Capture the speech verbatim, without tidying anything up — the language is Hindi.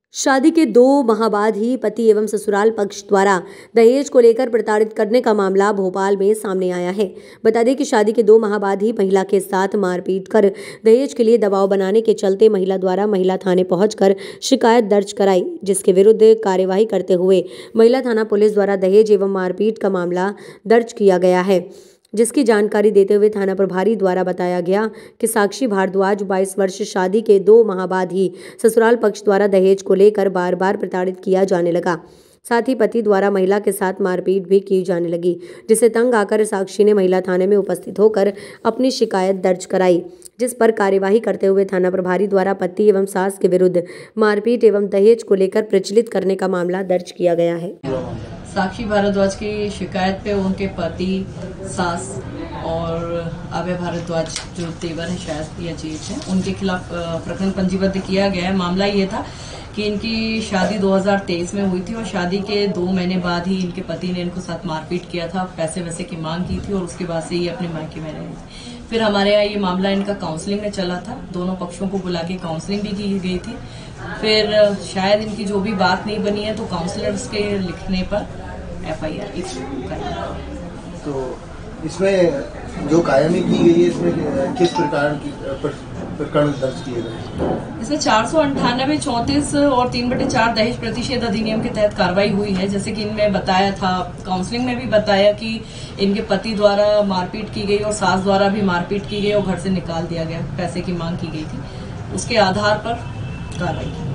शादी के दो माह बाद ही पति एवं ससुराल पक्ष द्वारा दहेज को लेकर प्रताड़ित करने का मामला भोपाल में सामने आया है। बता दें कि शादी के दो माह बाद ही महिला के साथ मारपीट कर दहेज के लिए दबाव बनाने के चलते महिला द्वारा महिला थाने पहुंचकर शिकायत दर्ज कराई, जिसके विरुद्ध कार्यवाही करते हुए महिला थाना पुलिस द्वारा दहेज एवं मारपीट का मामला दर्ज किया गया है। जिसकी जानकारी देते हुए थाना प्रभारी द्वारा बताया गया कि साक्षी भारद्वाज बाईस वर्ष शादी के दो माह बाद ही ससुराल पक्ष द्वारा दहेज को लेकर बार बार प्रताड़ित किया जाने लगा। साथ ही पति द्वारा महिला के साथ मारपीट भी की जाने लगी, जिसे तंग आकर साक्षी ने महिला थाने में उपस्थित होकर अपनी शिकायत दर्ज कराई, जिस पर कार्यवाही करते हुए थाना प्रभारी द्वारा पति एवं सास के विरुद्ध मारपीट एवं दहेज को लेकर प्रचलित करने का मामला दर्ज किया गया है। साक्षी भारद्वाज की शिकायत पे उनके पति, सास और अभय भारद्वाज जो तेवर है शायद या जेठ है, उनके खिलाफ प्रकरण पंजीबद्ध किया गया है। मामला ये था कि इनकी शादी दो हज़ार तेईस में हुई थी और शादी के दो महीने बाद ही इनके पति ने इनको साथ मारपीट किया था, पैसे वैसे की मांग की थी और उसके बाद से ये अपने मायके में रहे। फिर हमारे यहाँ ये मामला इनका काउंसलिंग में चला था, दोनों पक्षों को बुला के काउंसलिंग भी की गई थी। फिर शायद इनकी जो भी बात नहीं बनी है तो काउंसलर्स के लिखने पर एफ आई आर इशू करेंगे। तो इसमें जो कायमी की गई है, इसमें किस प्रकार की प्रकरण दर्ज किए गए? इसमें चार सौ अंठानबे चौंतीस और तीन बटे चार दहेज प्रतिषेध अधिनियम के तहत कार्रवाई हुई है। जैसे कि इनमें बताया था, काउंसलिंग में भी बताया कि इनके पति द्वारा मारपीट की गई और सास द्वारा भी मारपीट की गई और घर से निकाल दिया गया, पैसे की मांग की गई थी। उसके आधार पर कार्रवाई की।